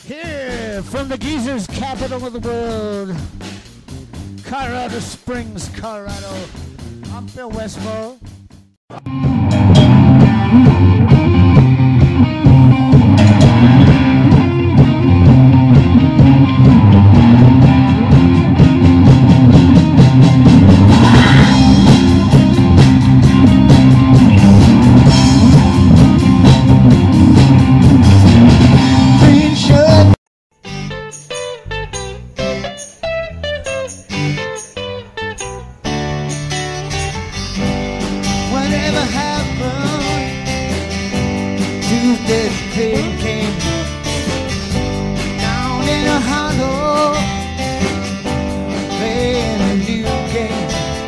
Here from the Geezer's capital of the world, Colorado Springs, Colorado. I'm Phil Westfall. Whatever happened to this thinking down in a hollow, playing a new game.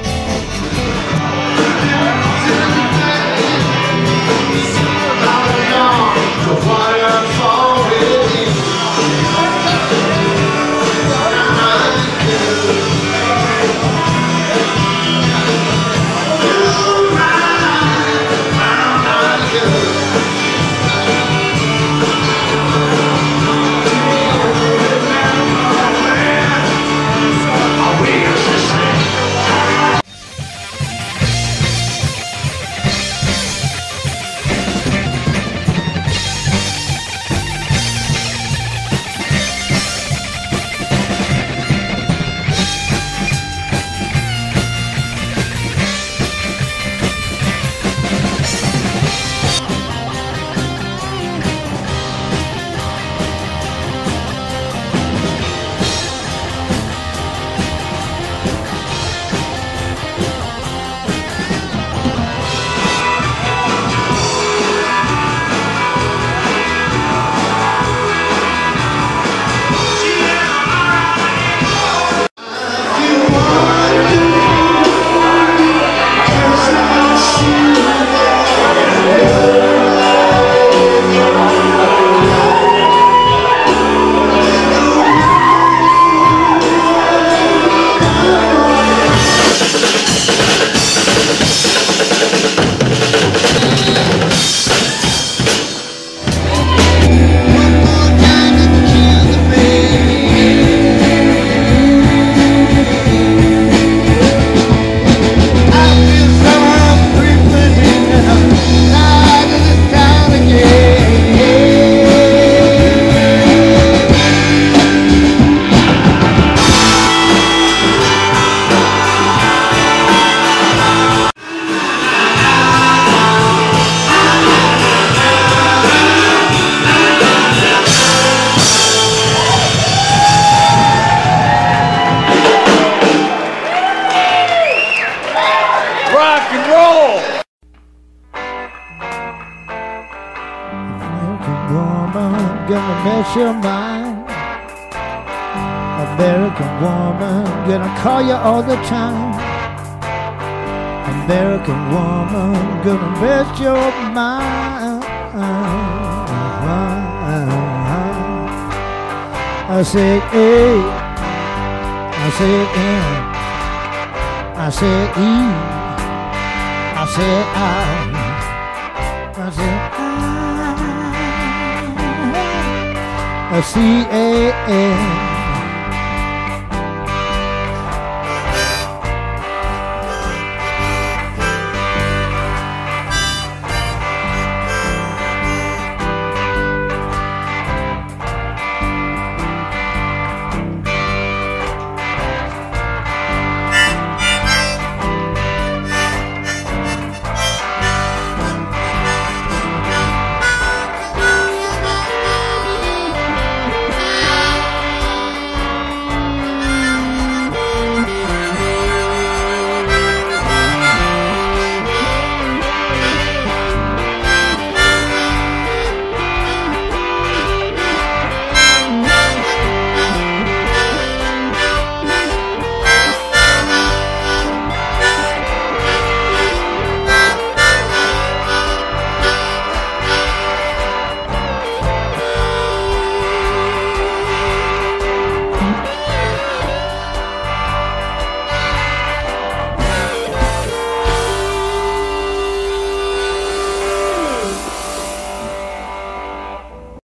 Rock and roll! American woman, gonna mess your mind. American woman, gonna call you all the time. American woman, gonna mess your mind. I said A, I said N, I said E, I said I said I C-A-N